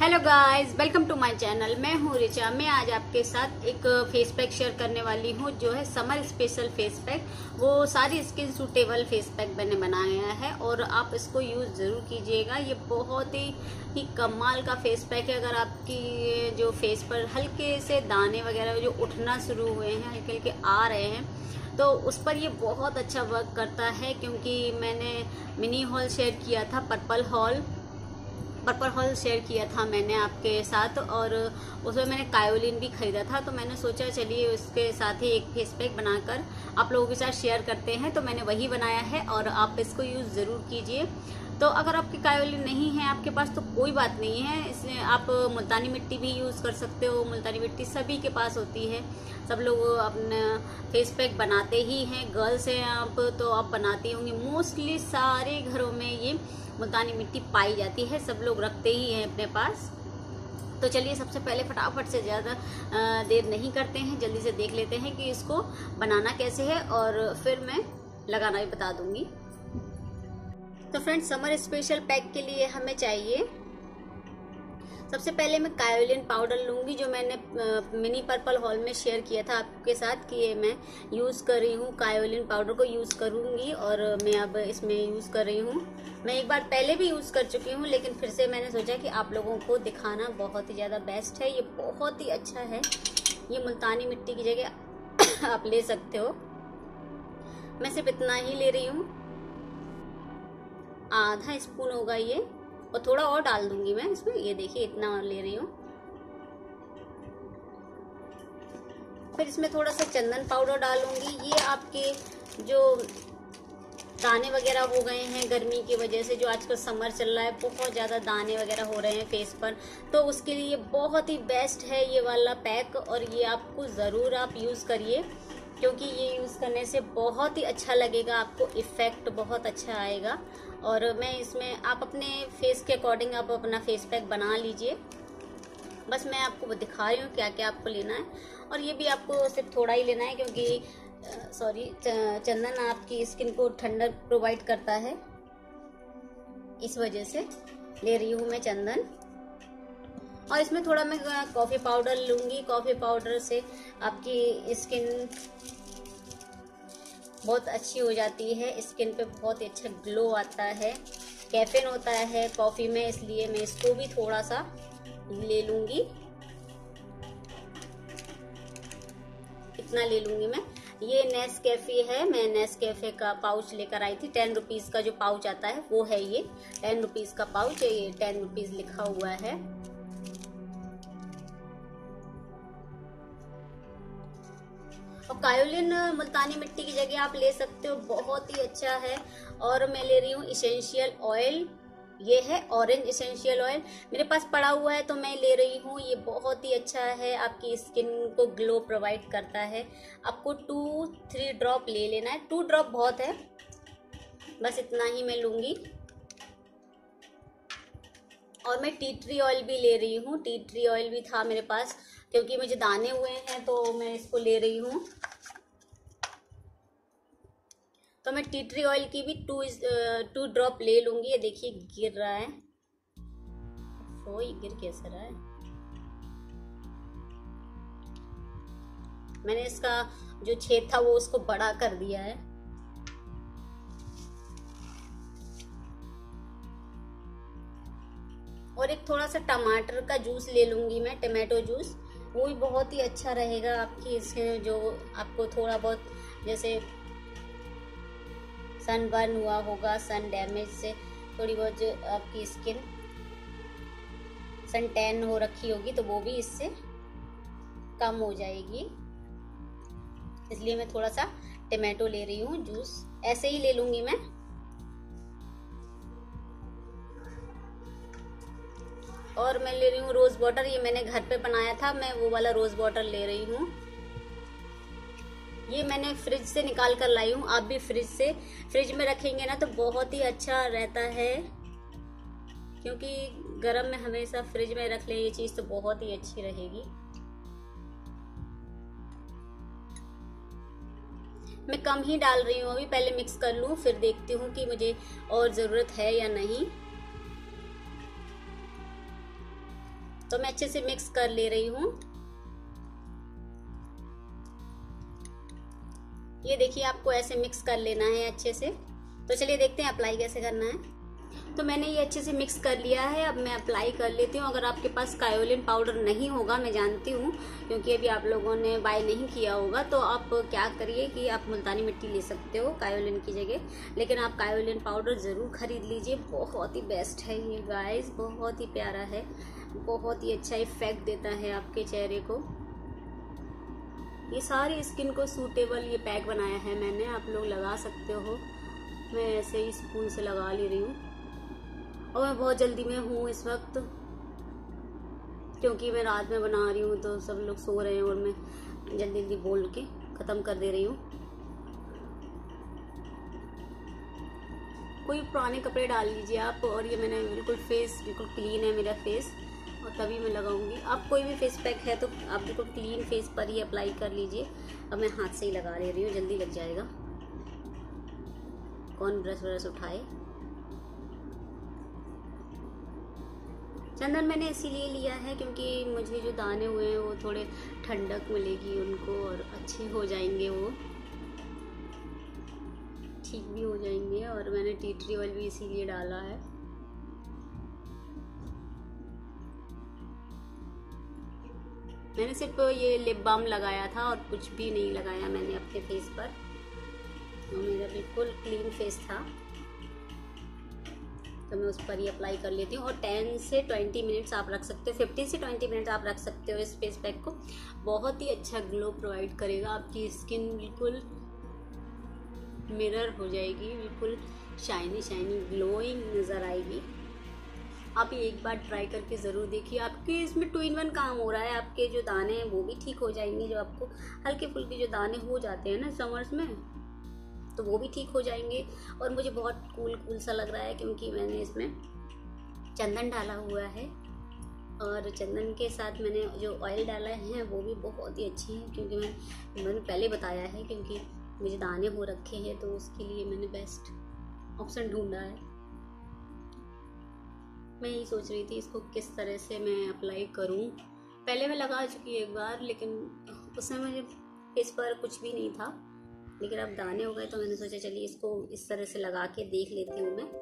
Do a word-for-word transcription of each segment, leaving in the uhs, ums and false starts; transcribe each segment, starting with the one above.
Hello guys, welcome to my channel. मैं हूँ रिचा। मैं आज आपके साथ एक फेस पैक शेयर करने वाली हूँ जो है समर स्पेशल फेस पैक। वो सारी स्किन सूटेबल फेस पैक मैंने बनाया है और आप इसको यूज जरूर कीजिएगा। ये बहुत ही, ही कमाल का फेस पैक है। अगर आपकी जो फेस पर हल्के से दाने वगैरह जो उठना शुरू हुए हैं, हल्के हल्के आ रहे हैं, तो उस पर ये बहुत अच्छा वर्क करता है। क्योंकि मैंने मिनी हॉल शेयर किया था, purple haul purple haul share किया था मैंने आपके साथ, और उसमें मैंने कायोलिन भी खरीदा था। तो मैंने सोचा चलिए उसके साथ ही एक फेस पैक बनाकर आप लोगों के साथ शेयर करते हैं। तो मैंने वही बनाया है और आप इसको यूज़ ज़रूर कीजिए। तो अगर आपकी कायोलिन नहीं है आपके पास तो कोई बात नहीं है, इसमें आप मुल्तानी मिट्टी भी यूज़ कर सकते हो। मुल्तानी मिट्टी सभी के पास होती है, सब लोग अपने फेस पैक बनाते ही हैं। गर्ल्स हैं आप तो आप बनाती होंगी, मोस्टली सारे घरों में ये मुल्तानी मिट्टी पाई जाती है, सब लोग रखते ही हैं अपने पास। तो चलिए सबसे पहले फटाफट से ज़्यादा देर नहीं करते हैं, जल्दी से देख लेते हैं कि इसको बनाना कैसे है और फिर मैं लगाना भी बता दूंगी। तो फ्रेंड्स, समर स्पेशल पैक के लिए हमें चाहिए, सबसे पहले मैं कायोलिन पाउडर लूंगी जो मैंने मिनी पर्पल हॉल में शेयर किया था आपके साथ कि ये मैं यूज़ कर रही हूँ। कायोलिन पाउडर को यूज़ करूंगी और मैं अब इसमें यूज़ कर रही हूँ। मैं एक बार पहले भी यूज़ कर चुकी हूँ, लेकिन फिर से मैंने सोचा कि आप लोगों को दिखाना बहुत ही ज़्यादा बेस्ट है। ये बहुत ही अच्छा है। ये मुल्तानी मिट्टी की जगह आप ले सकते हो। मैं सिर्फ इतना ही ले रही हूँ, आधा स्पून होगा ये, और थोड़ा और डाल दूंगी मैं इसमें। ये देखिए इतना और ले रही हूँ। फिर इसमें थोड़ा सा चंदन पाउडर डालूंगी। ये आपके जो दाने वगैरह हो गए हैं गर्मी की वजह से, जो आजकल समर चल रहा है, बहुत ज़्यादा दाने वगैरह हो रहे हैं फेस पर, तो उसके लिए बहुत ही बेस्ट है ये वाला पैक। और ये आपको ज़रूर आप यूज़ करिए, क्योंकि ये यूज़ करने से बहुत ही अच्छा लगेगा, आपको इफ़ेक्ट बहुत अच्छा आएगा। और मैं इसमें आप अपने फेस के अकॉर्डिंग आप अपना फेस पैक बना लीजिए। बस मैं आपको दिखा रही हूँ क्या क्या आपको लेना है। और ये भी आपको सिर्फ थोड़ा ही लेना है, क्योंकि सॉरी चंदन आपकी स्किन को ठंडक प्रोवाइड करता है, इस वजह से ले रही हूँ मैं चंदन। और इसमें थोड़ा मैं कॉफ़ी पाउडर लूँगी। कॉफ़ी पाउडर से आपकी स्किन बहुत अच्छी हो जाती है, स्किन पे बहुत ही अच्छा ग्लो आता है। कैफीन होता है कॉफ़ी में, इसलिए मैं इसको भी थोड़ा सा ले लूँगी। इतना ले लूँगी मैं। ये नेस्कैफे है, मैं नेस्कैफे का पाउच लेकर आई थी। टेन रुपीज़ का जो पाउच आता है वो है ये, टेन रुपीज़ का पाउच है ये, टेन रुपीज़ लिखा हुआ है। और कायोलिन मुल्तानी मिट्टी की जगह आप ले सकते हो, बहुत ही अच्छा है। और मैं ले रही हूँ इसेंशियल ऑयल, ये है ऑरेंज इसेंशियल ऑयल, मेरे पास पड़ा हुआ है तो मैं ले रही हूँ। ये बहुत ही अच्छा है, आपकी स्किन को ग्लो प्रोवाइड करता है। आपको टू थ्री ड्रॉप ले लेना है, टू ड्रॉप बहुत है, बस इतना ही मैं लूँगी। और मैं टी ट्री ऑयल भी ले रही हूँ, टी ट्री ऑयल भी था मेरे पास, क्योंकि मुझे दाने हुए हैं तो मैं इसको ले रही हूँ। तो मैं टी ट्री ऑयल की भी टू टू ड्रॉप ले लूँगी। ये देखिए गिर रहा है, ओ ये गिर कैसे रहा है। मैंने इसका जो छेद था वो उसको बड़ा कर दिया है। और एक थोड़ा सा टमाटर का जूस ले लूँगी मैं, टमाटो जूस, वो भी बहुत ही अच्छा रहेगा आपकी स्किन, जो आपको थोड़ा बहुत जैसे सन बर्न हुआ होगा, सन डैमेज से थोड़ी बहुत जो आपकी स्किन सन टैन हो रखी होगी, तो वो भी इससे कम हो जाएगी। इसलिए मैं थोड़ा सा टमाटो ले रही हूँ जूस, ऐसे ही ले लूँगी मैं। और मैं ले रही हूँ रोज़ वाटर, ये मैंने घर पे बनाया था, मैं वो वाला रोज़ वाटर ले रही हूँ। ये मैंने फ्रिज से निकाल कर लाई हूँ। आप भी फ्रिज से फ्रिज में रखेंगे ना तो बहुत ही अच्छा रहता है, क्योंकि गर्म में हमेशा फ्रिज में रख ले ये चीज़ तो बहुत ही अच्छी रहेगी। मैं कम ही डाल रही हूँ अभी, पहले मिक्स कर लूँ फिर देखती हूँ कि मुझे और ज़रूरत है या नहीं। तो मैं अच्छे से मिक्स कर ले रही हूँ। ये देखिए, आपको ऐसे मिक्स कर लेना है अच्छे से। तो चलिए देखते हैं अप्लाई कैसे करना है। तो मैंने ये अच्छे से मिक्स कर लिया है, अब मैं अप्लाई कर लेती हूँ। अगर आपके पास कायोलिन पाउडर नहीं होगा, मैं जानती हूँ क्योंकि अभी आप लोगों ने बाय नहीं किया होगा, तो आप क्या करिए कि आप मुल्तानी मिट्टी ले सकते हो कायोलिन की जगह, लेकिन आप कायोलिन पाउडर ज़रूर खरीद लीजिए। बहुत ही बेस्ट है ये गाइस, बहुत ही प्यारा है, बहुत ही अच्छा इफेक्ट देता है आपके चेहरे को। ये सारी स्किन को सूटेबल ये पैक बनाया है मैंने, आप लोग लगा सकते हो। मैं ऐसे ही स्पून से लगा ले रही हूँ और मैं बहुत जल्दी में हूँ इस वक्त, क्योंकि मैं रात में बना रही हूँ तो सब लोग सो रहे हैं और मैं जल्दी जल्दी बोल के ख़त्म कर दे रही हूँ। कोई पुराने कपड़े डाल लीजिए आप। और ये मैंने बिल्कुल फेस बिल्कुल क्लीन है मेरा फेस, और तभी मैं लगाऊंगी। आप कोई भी फेस पैक है तो आप बिल्कुल क्लीन फेस पर ही अप्लाई कर लीजिए। अब मैं हाथ से ही लगा ले रही हूँ, जल्दी लग जाएगा। कौन ब्रश व्रश उठाए। चंदन मैंने इसीलिए लिया है क्योंकि मुझे जो दाने हुए हैं वो थोड़े ठंडक मिलेगी उनको, और अच्छे हो जाएंगे, वो ठीक भी हो जाएंगे। और मैंने टी ट्री ऑयल भी इसीलिए डाला है। मैंने सिर्फ ये लिप बाम लगाया था और कुछ भी नहीं लगाया मैंने अपने फेस पर, तो मेरा बिल्कुल क्लीन फेस था, तो मैं उस पर ही अप्लाई कर लेती हूँ। और टेन से ट्वेंटी मिनट्स आप रख सकते हो, फिफ्टीन से ट्वेंटी मिनट्स आप रख सकते हो इस फेस पैक को। बहुत ही अच्छा ग्लो प्रोवाइड करेगा, आपकी स्किन बिल्कुल मिरर हो जाएगी, बिल्कुल शाइनी शाइनी ग्लोइंग नज़र आएगी। आप ये एक बार ट्राई करके ज़रूर देखिए। आपके इसमें टू इन वन काम हो रहा है, आपके जो दाने हैं वो भी ठीक हो जाएंगे, जो आपको हल्के फुल्के जो दाने हो जाते हैं ना समर्स में, तो वो भी ठीक हो जाएंगे। और मुझे बहुत कूल कूल सा लग रहा है क्योंकि मैंने इसमें चंदन डाला हुआ है, और चंदन के साथ मैंने जो ऑयल डाला है वो भी बहुत ही अच्छी है, क्योंकि मैं मैंने पहले बताया है क्योंकि मुझे दाने हो रखे हैं, तो उसके लिए मैंने बेस्ट ऑप्शन ढूंढा है। मैं यही सोच रही थी इसको किस तरह से मैं अप्लाई करूं। पहले मैं लगा चुकी एक बार, लेकिन उसमें मुझे फेस पर कुछ भी नहीं था, लेकिन अब दाने हो गए तो मैंने सोचा चलिए इसको इस तरह से लगा के देख लेती हूँ मैं।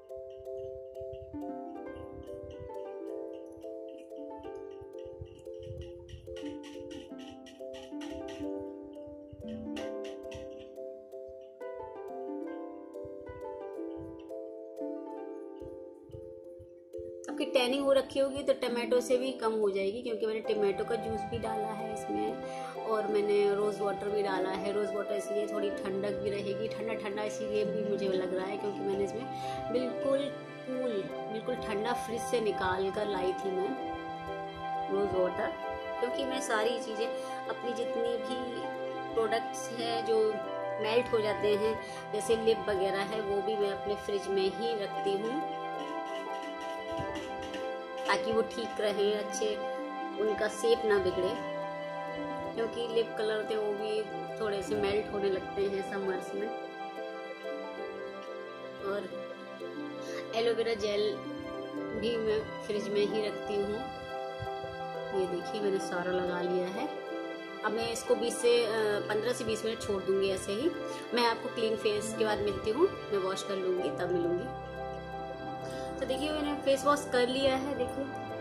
आपकी टैनिंग हो रखी होगी तो टमाटो से भी कम हो जाएगी, क्योंकि मैंने टमाटो का जूस भी डाला है इसमें, और मैंने रोज़ वाटर भी डाला है। रोज़ वाटर इसलिए थोड़ी ठंडक भी रहेगी, ठंडा ठंडा इसीलिए भी मुझे लग रहा है क्योंकि मैंने इसमें बिल्कुल कूल बिल्कुल ठंडा फ्रिज से निकाल कर लाई थी मैं रोज़ वाटर, क्योंकि मैं सारी चीज़ें अपनी जितनी भी प्रोडक्ट्स हैं जो मेल्ट हो जाते हैं, जैसे लिप वगैरह है, वो भी मैं अपने फ्रिज में ही रखती हूँ ताकि वो ठीक रहे, अच्छे उनका शेप ना बिगड़े, क्योंकि लिप कलर थे वो भी थोड़े से मेल्ट होने लगते हैं समर्स में। और एलोवेरा जेल भी मैं फ्रिज में ही रखती हूँ। ये देखिए मैंने सारा लगा लिया है। अब मैं इसको बीस से पंद्रह से बीस मिनट छोड़ दूंगी ऐसे ही। मैं आपको क्लीन फेस के बाद मिलती हूँ, मैं वॉश कर लूँगी तब मिलूँगी। तो देखिए मैंने फेस वॉश कर लिया है, देखिए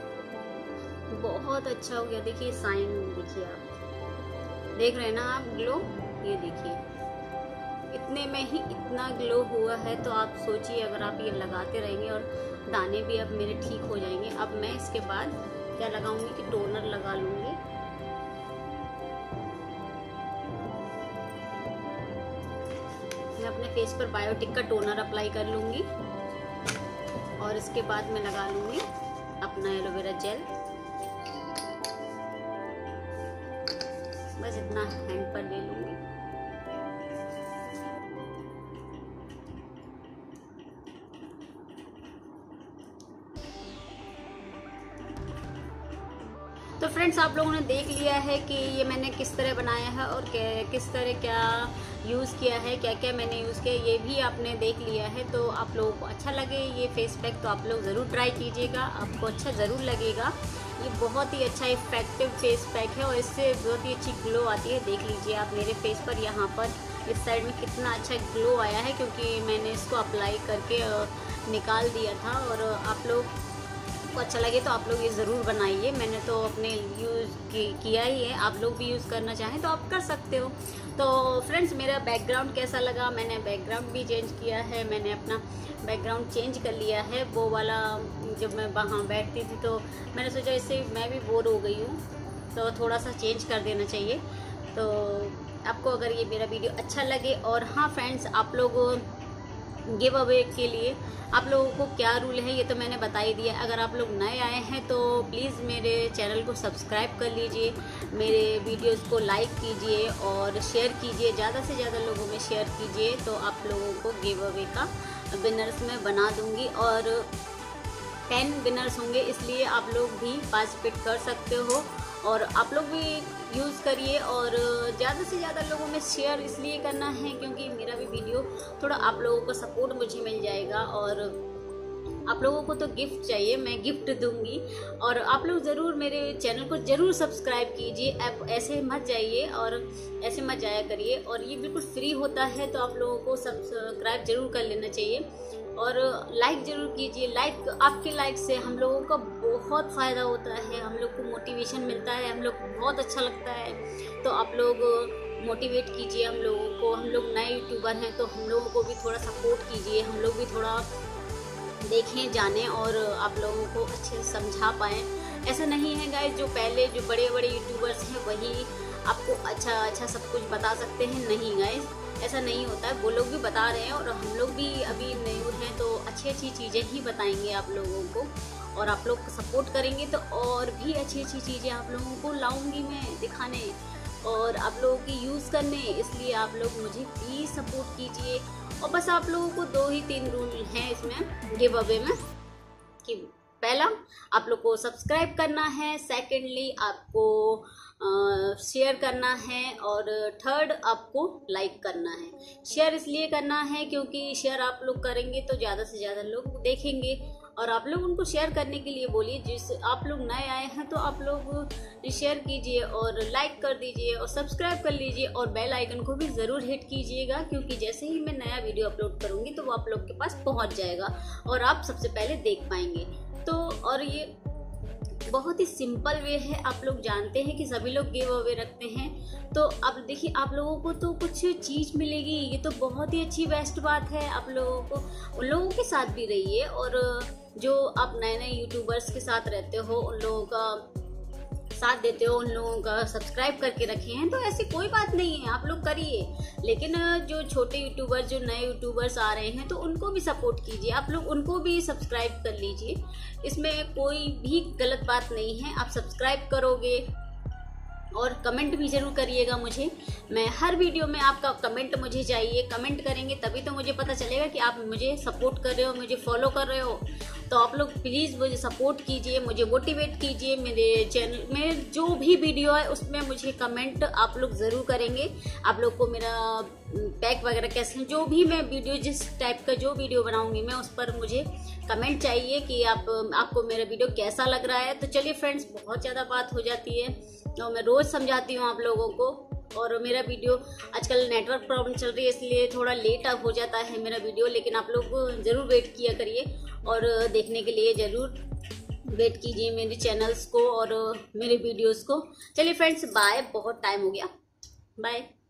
बहुत अच्छा हो गया। देखिए साइन देखिए, आप देख रहे हैं ना आप ग्लो, ये देखिए इतने में ही इतना ग्लो हुआ है। तो आप सोचिए अगर आप ये लगाते रहेंगे, और दाने भी अब मेरे ठीक हो जाएंगे। अब मैं इसके बाद क्या लगाऊंगी कि टोनर लगा लूंगी। मैं अपने फेस पर बायोटिक का टोनर अप्लाई कर लूंगी, और इसके बाद मैं लगा लूंगी अपना एलोवेरा जेल। बस इतना हैंड पर ले लूंगी। तो फ्रेंड्स, आप लोगों ने देख लिया है कि ये मैंने किस तरह बनाया है और किस तरह क्या यूज़ किया है, क्या क्या मैंने यूज़ किया, ये भी आपने देख लिया है। तो आप लोगों को अच्छा लगे ये फेस पैक तो आप लोग ज़रूर ट्राई कीजिएगा, आपको अच्छा ज़रूर लगेगा। ये बहुत ही अच्छा इफेक्टिव फेस पैक है और इससे बहुत ही अच्छी ग्लो आती है। देख लीजिए आप मेरे फेस पर, यहाँ पर इस साइड में कितना अच्छा ग्लो आया है, क्योंकि मैंने इसको अप्लाई करके निकाल दिया था। और आप लोग को अच्छा लगे तो आप लोग ये ज़रूर बनाइए। मैंने तो अपने यूज़ किया ही है, आप लोग भी यूज़ करना चाहें तो आप कर सकते हो। तो फ्रेंड्स, मेरा बैकग्राउंड कैसा लगा, मैंने बैकग्राउंड भी चेंज किया है। मैंने अपना बैकग्राउंड चेंज कर लिया है, वो वाला जब मैं वहाँ बैठती थी तो मैंने सोचा इससे मैं भी बोर हो गई हूँ तो थोड़ा सा चेंज कर देना चाहिए। तो आपको अगर ये मेरा वीडियो अच्छा लगे, और हाँ फ्रेंड्स, आप लोग गिव अवे के लिए आप लोगों को क्या रूल है ये तो मैंने बता ही दिया। अगर आप लोग नए आए हैं तो प्लीज़ मेरे चैनल को सब्सक्राइब कर लीजिए, मेरे वीडियोस को लाइक कीजिए और शेयर कीजिए, ज़्यादा से ज़्यादा लोगों में शेयर कीजिए। तो आप लोगों को गिव अवे का विनर्स मैं बना दूँगी और टेन विनर्स होंगे, इसलिए आप लोग भी पार्टिसिपेट कर सकते हो और आप लोग भी यूज़ करिए। और ज़्यादा से ज़्यादा लोगों में शेयर इसलिए करना है क्योंकि मेरा भी वीडियो थोड़ा आप लोगों का सपोर्ट मुझे मिल जाएगा। और आप लोगों को तो गिफ्ट चाहिए, मैं गिफ्ट दूंगी। और आप लोग ज़रूर मेरे चैनल को ज़रूर सब्सक्राइब कीजिए, आप ऐसे मत जाइए और ऐसे मत जाया करिए। और ये बिल्कुल फ्री होता है, तो आप लोगों को सब्सक्राइब ज़रूर कर लेना चाहिए और लाइक ज़रूर कीजिए। लाइक, आपके लाइक से हम लोगों का बहुत फ़ायदा होता है, हम लोग को मोटिवेशन मिलता है, हम लोग को बहुत अच्छा लगता है। तो आप लोग मोटिवेट कीजिए हम लोगों को। हम लोग नए यूट्यूबर हैं तो हम लोगों को भी थोड़ा सपोर्ट कीजिए, हम लोग भी थोड़ा देखें, जानें और आप लोगों को अच्छे से समझा पाएँ। ऐसा नहीं है गाइस जो पहले जो बड़े बड़े यूट्यूबर्स हैं वही आपको अच्छा अच्छा सब कुछ बता सकते हैं, नहीं गाइस, ऐसा नहीं होता है। वो लोग भी बता रहे हैं और हम लोग भी अभी नए हैं तो अच्छी अच्छी चीज़ें ही बताएंगे आप लोगों को। और आप लोग सपोर्ट करेंगे तो और भी अच्छी अच्छी चीज़ें आप लोगों को लाऊंगी मैं दिखाने और आप लोगों की यूज़ करने। इसलिए आप लोग मुझे प्लीज़ सपोर्ट कीजिए। और बस आप लोगों को दो ही तीन रूल हैं इसमें गिव अवे में, कि पहला आप लोग को सब्सक्राइब करना है, सेकेंडली आपको शेयर करना है और थर्ड आपको लाइक करना है। शेयर इसलिए करना है क्योंकि शेयर आप लोग करेंगे तो ज़्यादा से ज़्यादा लोग देखेंगे और आप लोग उनको शेयर करने के लिए बोलिए। जिस आप लोग नए आए हैं तो आप लोग शेयर कीजिए और लाइक कर दीजिए और सब्सक्राइब कर लीजिए और बेल आइकन को भी ज़रूर हिट कीजिएगा, क्योंकि जैसे ही मैं नया वीडियो अपलोड करूँगी तो वो आप लोग के पास पहुँच जाएगा और आप सबसे पहले देख पाएंगे। तो और ये बहुत ही सिंपल वे है, आप लोग जानते हैं कि सभी लोग गिव अवे रखते हैं। तो अब देखिए आप लोगों को तो कुछ चीज़ मिलेगी, ये तो बहुत ही अच्छी बेस्ट बात है। आप लोगों को उन लोगों के साथ भी रहिए और जो आप नए नए यूट्यूबर्स के साथ रहते हो उन लोगों का साथ देते हो, उन लोगों का सब्सक्राइब करके रखे हैं तो ऐसी कोई बात नहीं है, आप लोग करिए। लेकिन जो छोटे यूट्यूबर्स, जो नए यूट्यूबर्स आ रहे हैं तो उनको भी सपोर्ट कीजिए, आप लोग उनको भी सब्सक्राइब कर लीजिए। इसमें कोई भी गलत बात नहीं है। आप सब्सक्राइब करोगे और कमेंट भी ज़रूर करिएगा मुझे। मैं हर वीडियो में आपका कमेंट मुझे चाहिए, कमेंट करेंगे तभी तो मुझे पता चलेगा कि आप मुझे सपोर्ट कर रहे हो, मुझे फॉलो कर रहे हो। तो आप लोग प्लीज़ मुझे सपोर्ट कीजिए, मुझे मोटिवेट कीजिए। मेरे चैनल में जो भी वीडियो है उसमें मुझे कमेंट आप लोग ज़रूर करेंगे। आप लोग को मेरा पैक वगैरह कैसे, जो भी मैं वीडियो जिस टाइप का जो वीडियो बनाऊंगी मैं उस पर मुझे कमेंट चाहिए कि आप आपको मेरा वीडियो कैसा लग रहा है। तो चलिए फ्रेंड्स, बहुत ज़्यादा बात हो जाती है तो मैं रोज़ समझाती हूँ आप लोगों को। और मेरा वीडियो आजकल नेटवर्क प्रॉब्लम चल रही है इसलिए थोड़ा लेट अब हो जाता है मेरा वीडियो, लेकिन आप लोग ज़रूर वेट किया करिए और देखने के लिए ज़रूर वेट कीजिए मेरे चैनल्स को और मेरे वीडियोस को। चलिए फ्रेंड्स, बाय, बहुत टाइम हो गया, बाय।